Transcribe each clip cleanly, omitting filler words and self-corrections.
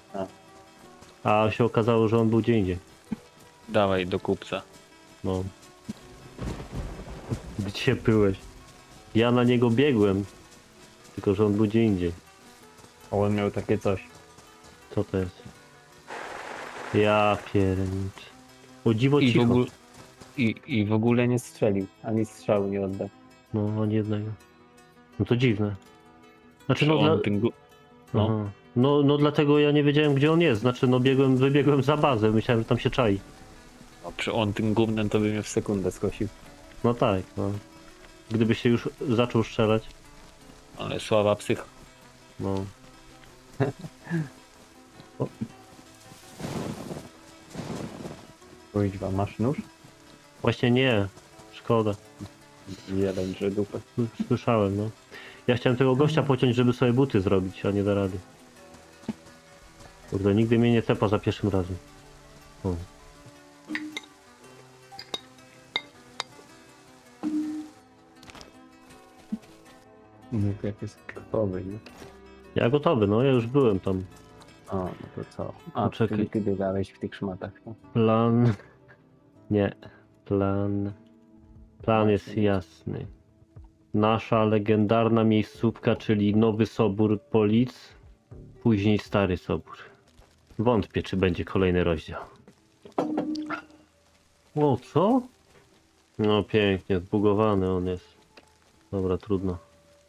A się okazało, że on był gdzie indziej. Dawaj do kupca. No. Gdzie byłeś? Ja na niego biegłem. Tylko, że on był gdzie indziej. On miał takie coś. Co to jest? Ja pierniczę. O dziwo I w, cicho. ogóle, i w ogóle nie strzelił. Ani strzału nie oddał. No, ani jednego. No to dziwne. Znaczy, Czy no, on tym no. Aha. No dlatego ja nie wiedziałem, gdzie on jest. Znaczy, no wybiegłem za bazę. Myślałem, że tam się czai. Czy on tym gównem to by mnie W sekundę skosił. No tak, no. Gdyby się już zaczął strzelać. Ale słaba psycha. No. Kuźwa, masz nóż? Właśnie nie. Szkoda. Jeden, że dupę. Słyszałem, no. Ja chciałem tego gościa pociąć, żeby sobie buty zrobić, a nie da rady. Kurde, nigdy mnie nie tepa za pierwszym razem. O. Mów jak jest krwawy, nie? Ja gotowy, no ja już byłem tam. A, no to co? A, Poczekaj. czyli ty biegałeś w tych szmatach, no. Plan... Nie. Plan jest jasny. Nasza legendarna miejscówka, czyli Nowy Sobór Polic, później Stary Sobór. Wątpię, czy będzie kolejny rozdział. O, co? No pięknie, zbugowany on jest. Dobra, trudno.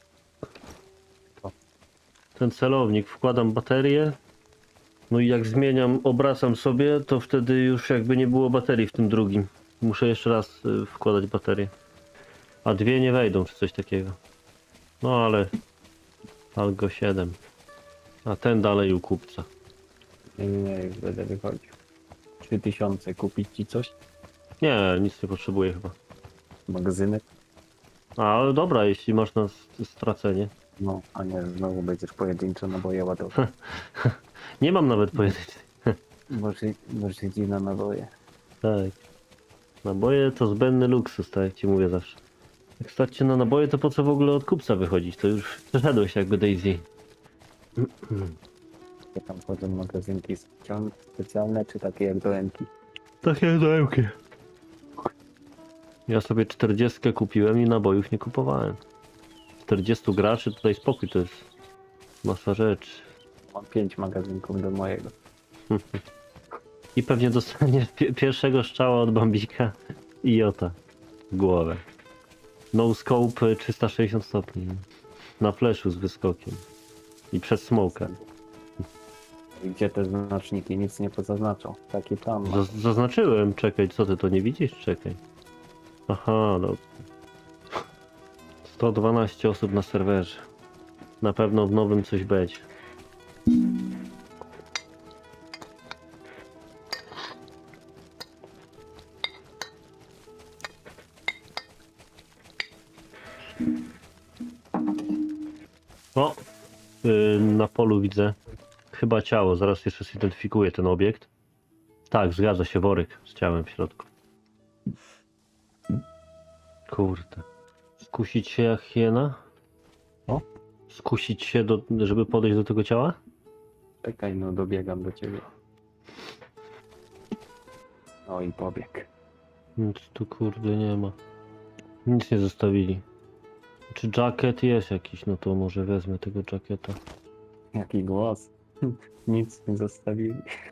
Ten celownik, wkładam baterię. No i jak zmieniam, obracam sobie, to wtedy już jakby nie było baterii w tym drugim. Muszę jeszcze raz wkładać baterię. A dwie nie wejdą, czy coś takiego. No ale... Algo 7. A ten dalej u kupca. Nie, już będę wychodził. 3000, kupić ci coś? Nie, nic nie potrzebuję chyba. Magazynek? A, ale dobra, jeśli masz na stracenie. No, a nie, znowu będziesz pojedynczo naboje ładować. Nie mam nawet pojedynczej. Może idź na naboje. Tak. Naboje to zbędny luksus, tak jak ci mówię zawsze. Jak stać się na naboje, to po co w ogóle od kupca wychodzić? To już przeszedłeś jakby Daisy. Jak tam wchodzą magazynki specjalne, czy takie jak do Enki? Takie dołki. Ja sobie 40 kupiłem i nabojów nie kupowałem. 40 graczy, tutaj spokój, to jest masa rzeczy. Mam 5 magazynków do mojego. I pewnie dostaniesz pierwszego strzała od Bambika i Jota w głowę. No scope 360 stopni. Na flashu z wyskokiem. I przez smoka. I gdzie te znaczniki? Nic nie pozaznaczą. Taki plan ma. Zaznaczyłem, czekaj, co ty to nie widzisz? Czekaj. Aha, no. 112 osób na serwerze. Na pewno w nowym coś będzie. O! Na polu widzę chyba ciało. Zaraz jeszcze zidentyfikuję ten obiekt. Tak, zgadza się, worek z ciałem w środku. Kurde. Skusić się jak hiena? O? Skusić się, żeby podejść do tego ciała? Czekaj, no dobiegam do ciebie. No i pobieg. Nic tu kurde nie ma. Nic nie zostawili. Czy jacket jest jakiś? No to może wezmę tego jacketa. Jaki głos. Nic nie zostawili.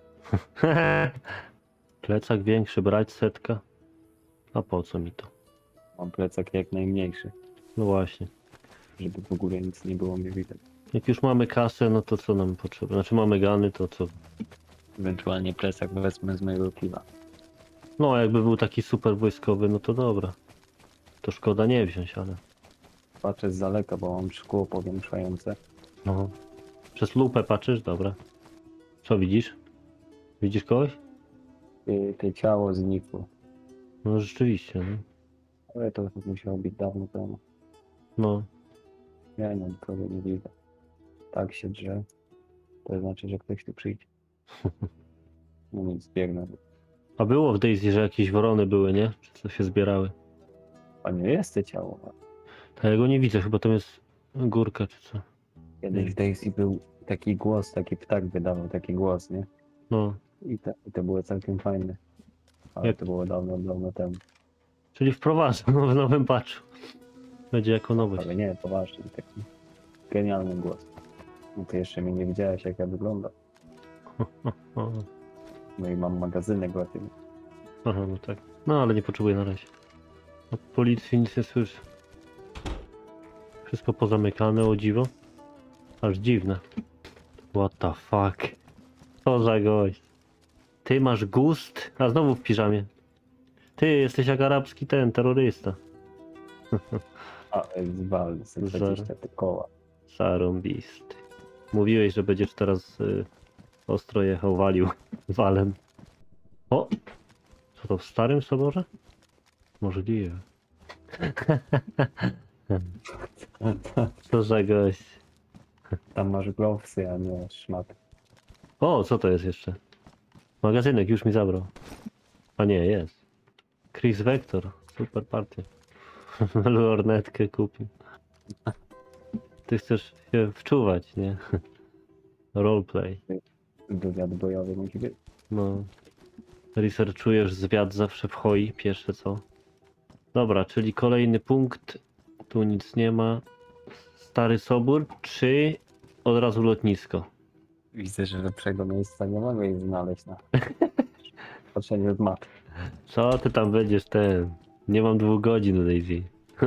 Plecak większy, brać setka. A po co mi to? Mam plecak jak najmniejszy, No właśnie. żeby w ogóle nic nie było mnie widać. Jak już mamy kasę, no to co nam potrzeba? Znaczy mamy gany, to co? Ewentualnie plecak wezmę z mojego piwa. No jakby był taki super wojskowy, no to dobra. To szkoda nie wziąć, ale... Patrzę z daleka, bo mam szkło powiększające. No. Przez lupę patrzysz? Dobra. Co widzisz? Widzisz kogoś? Te ciało znikło. No rzeczywiście, no. Ale to musiało być dawno temu. No. Ja nie, nikogo nie widzę. Tak się drze. To znaczy, że ktoś tu przyjdzie. No nic, biegnę. A było w Daisy, że jakieś worony były, nie? Czy co się zbierały? A nie jest to ciało. A ja go nie widzę, chyba tam jest górka czy co. Kiedyś w Daisy był taki głos, taki ptak wydawał taki głos, nie? No. I to było całkiem fajne. Ale Jak- to było dawno, dawno temu. Czyli wprowadzam w nowym patchu. Będzie jako nowość. Ale nie, poważnie, taki genialny głos. No to jeszcze mnie nie widziałeś, jak ja wyglądam. O, No i mam magazynek łapiemy. aha, no tak. No ale nie potrzebuję na razie. Od policji nic nie słyszę. Wszystko pozamykane, o dziwo. Aż dziwne. What the fuck? Co za gość. Ty masz gust? A znowu w piżamie. Ty jesteś jak arabski ten terrorysta. A, zwal, 20 te koła. Zarąbisty. Mówiłeś, że będziesz teraz ostro jechał, walił walem. O! Co to w Starym Soborze? Możliwe. Co za gość. Tam masz glowsy, a nie szmaty. O, co to jest jeszcze? Magazynek już mi zabrał. A nie, jest. Chris Vector. Super partia. Lornetkę kupił. Ty chcesz się wczuwać, nie? Roleplay. Wywiad bojowy musi być. No. Researchujesz zwiat zawsze w hoi, pierwsze co. Dobra, czyli kolejny punkt. Tu nic nie ma. Stary Sobór, czy od razu lotnisko? Widzę, że lepszego miejsca nie mogę jej znaleźć na patrzenie od mapy. Co ty tam będziesz ten? Nie mam 2 godzin, Daisy.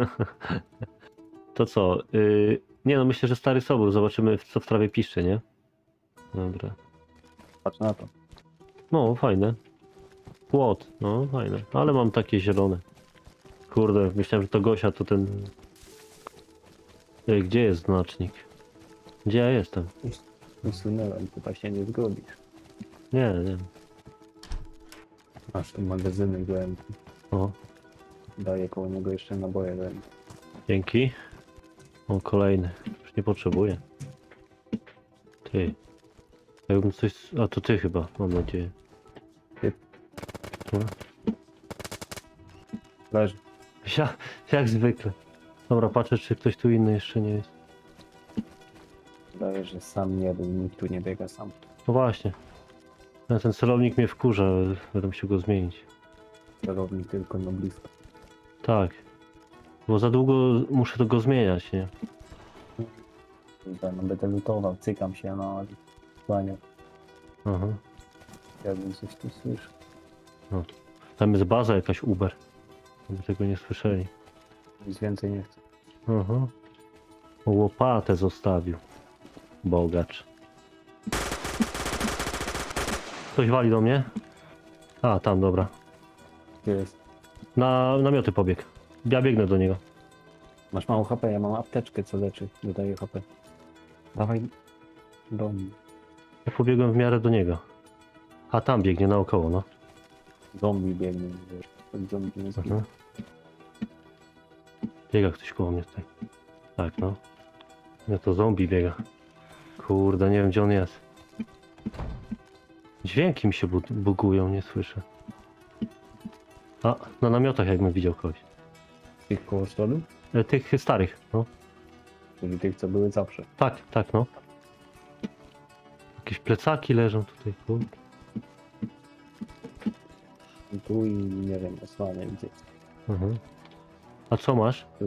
To co? Nie no, myślę, że Stary Sobór. Zobaczymy, co w trawie pisze, nie? Dobra. Patrz na to. No, fajne. Płot, no fajne. Ale mam takie zielone. Kurde, myślałem, że to Gosia to ten... Gdzie jest znacznik? Gdzie ja jestem? Usunąłem, chyba się nie zgodzisz. Nie, nie. Masz tu magazyny GM. O, Daję koło niego jeszcze naboje GM. dzięki. O, kolejny. Już nie potrzebuję. Ty. Jakbym coś... A to ty chyba, mam nadzieję. Ty. No. Leży. Jak zwykle. Dobra, patrzę, czy ktoś tu inny jeszcze nie jest. Daję, że sam nie był, nikt tu nie biega sam. No właśnie. Ten celownik mnie wkurza, będę musiał go zmienić. Celownik tylko na blisko. Tak. Bo za długo muszę go zmieniać, nie? Kurde, no będę lutował, cykam się, no ale kłania. Aha. Jakbym coś tu słyszał. Tam jest baza jakaś Uber. Aby tego nie słyszeli. Nic więcej nie chcę. Aha. Łopatę zostawił. Bogacz. Ktoś wali do mnie? A, tam, dobra. Gdzie jest? Na namioty pobiegł. Ja biegnę do niego. Masz mało HP, ja mam apteczkę, co leczy. Dodaję HP. Dawaj do mnie. Ja pobiegłem w miarę do niego. A tam biegnie naokoło, no. Zombie biegnie, wiesz. Tak zombie nie zginie. Mhm. Biega ktoś koło mnie tutaj. Tak, no. Nie, to zombie biega. Kurde, nie wiem gdzie on jest. Dźwięki mi się bugują, nie słyszę. A, na namiotach jakbym widział kogoś. Tych koło stolu? Tych starych, no. Czyli tych, co były zawsze. Tak, tak, no. Jakieś plecaki leżą tutaj, kurde. I tu i nie wiem, osłania gdzie. Mhm. A co masz? Tu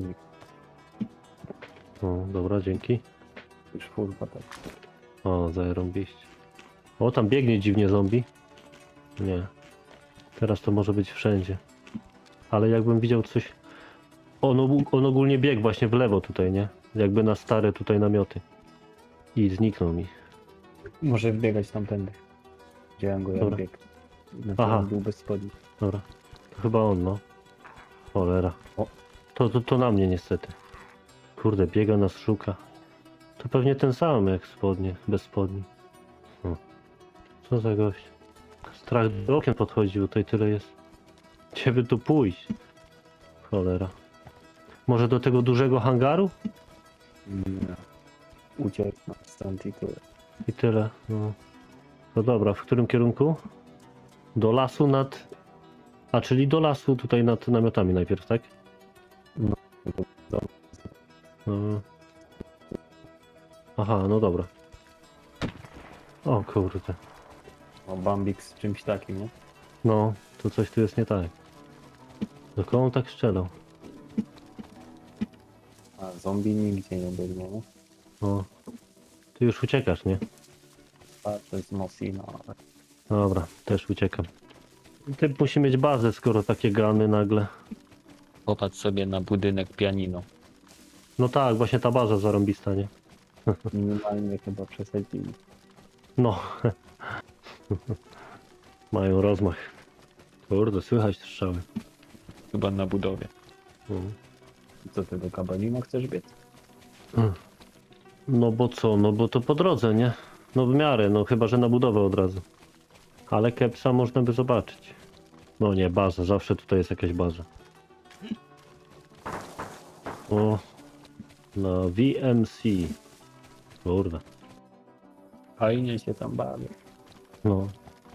O, dobra, dzięki. już furwa tak. O, zarąbiście. O, tam biegnie dziwnie zombie. Nie. Teraz to może być wszędzie. Ale jakbym widział coś... On ogólnie biegł właśnie w lewo tutaj, nie? Jakby na stare tutaj namioty. I zniknął mi. Może wbiegać tamtędy. Widziałem go jak Dobra. biegł. Na Aha. pewno był bez spodni. Dobra. To chyba on, no. Cholera. O. To na mnie niestety. Kurde, biega nas szuka. To pewnie ten sam jak spodnie, bez spodni. Co za gość. Strach do okien podchodził, tutaj tyle jest. Gdzie by tu pójść? Cholera. Może do tego dużego hangaru? Nie. Uciekł stąd i tyle. I tyle. No. No dobra, w którym kierunku? Do lasu nad... A, czyli do lasu tutaj nad namiotami najpierw, tak? No. No. Aha, no dobra. O kurde. O, Bambik z czymś takim, nie? No, to coś tu jest nie tak. Do kogo on tak strzelał? A zombie nigdzie nie biegnie, nie? O. Ty już uciekasz, nie? Patrzę z Mosina, ale... Dobra, też uciekam. Typ musi mieć bazę, skoro takie gany nagle. Popatrz sobie na budynek pianino. No tak, właśnie ta baza zarąbista, nie? Minimalnie chyba przesadzili. No. Mają rozmach. Kurde, słychać strzały. Chyba na budowie. Co ty do Kabalina chcesz biec? No bo co? No bo to po drodze, nie? No w miarę, no chyba, że na budowę od razu. Ale kepsa można by zobaczyć. No nie, baza, zawsze tutaj jest jakaś baza. O, na VMC. Kurde, Fajnie się tam bawię. no.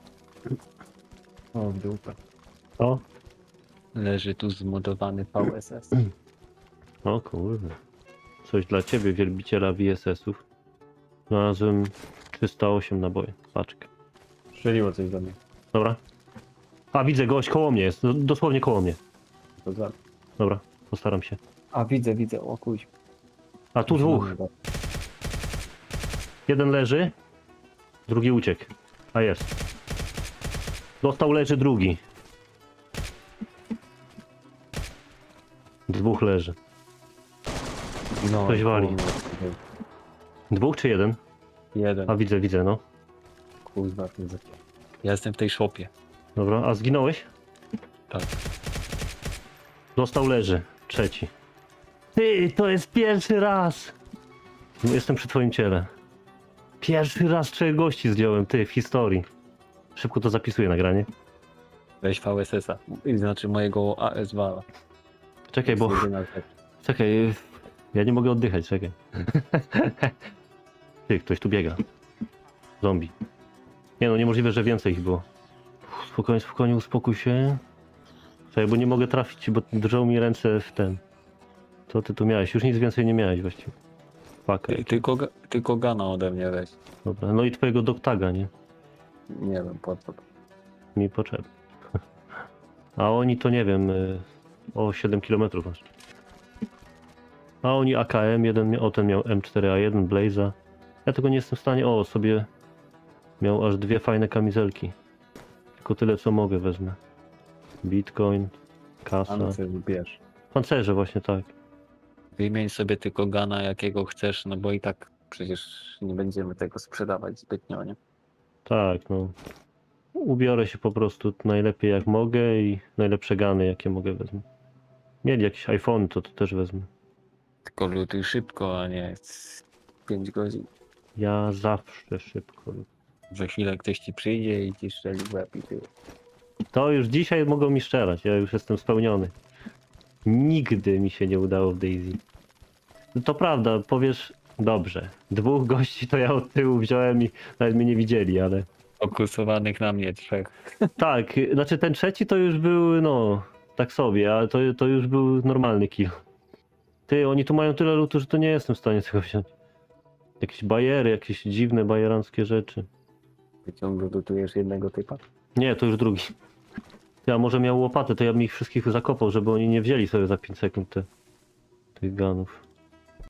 O, w dupę. O, Leży tu zmodowany VSS. o kurde. Coś dla ciebie, wielbiciela VSS-ów. Znalazłem 308 naboje. Paczkę. Strzeliło coś do mnie. Dobra. A, widzę, gość koło mnie jest. Dosłownie koło mnie. To za... Dobra, postaram się. A widzę, o kuź. A tu dwóch. Jeden leży, drugi uciekł. A jest. Dostał, leży drugi. Dwóch leży. No, Ktoś wali. Dwóch czy jeden? Jeden. A widzę, no. Kurwa, nie za... Ja jestem w tej szopie. Dobra, a zginąłeś? Tak. Dostał, leży. Trzeci. Ty, to jest pierwszy raz! Jestem przy twoim ciele. Pierwszy raz 3 gości zdjąłem, ty, w historii. Szybko to zapisuję nagranie. Weź VSS-a. Znaczy mojego AS-Wala. Czekaj, bo... Czekaj, ja nie mogę oddychać, czekaj. Ty, ktoś tu biega. Zombie. Nie no, niemożliwe, że więcej ich było. Spokojnie, uspokój się. Czekaj, bo nie mogę trafić, bo drżą mi ręce w ten. Co ty tu miałeś? Już nic więcej nie miałeś właściwie. Fuck. Tylko gana ode mnie weź. Dobra, no i twojego dogtaga, nie? Nie wiem, po co. Mi potrzebny. A oni to nie wiem, o 7 km aż. A oni AKM, ten miał M4A1, Blaze'a. Ja tego nie jestem w stanie, sobie miał aż 2 fajne kamizelki. Tylko tyle co mogę wezmę. Bitcoin, kasa. A no co bierz. Pancerze właśnie, tak. Wymień sobie tylko gana jakiego chcesz, no bo i tak przecież nie będziemy tego sprzedawać zbytnio, nie? Tak, no. Ubiorę się po prostu najlepiej jak mogę i najlepsze gany jakie mogę wezmę. Mieli jakieś iPhone, to też wezmę. Tylko lutuj szybko, a nie 5 godzin. Ja zawsze szybko. Za chwilę ktoś ci przyjdzie i ci strzeli w łeb i ty. To już dzisiaj mogą mi strzelać, ja już jestem spełniony. Nigdy mi się nie udało w DayZ. No to prawda, powiesz, dobrze. 2 gości to ja od tyłu wziąłem i nawet mnie nie widzieli, ale... Fokusowanych na mnie 3. Tak, znaczy ten trzeci to już był, no, tak sobie, ale to już był normalny kill. Ty, oni tu mają tyle lutu, że to nie jestem w stanie tego wziąć. Jakieś bajery, jakieś dziwne bajeranckie rzeczy. Ty ciągle lutujesz jednego typa? Nie, to już drugi. Ja może miał łopatę, to ja bym ich wszystkich zakopał, żeby oni nie wzięli sobie za 5 sekund tych ganów.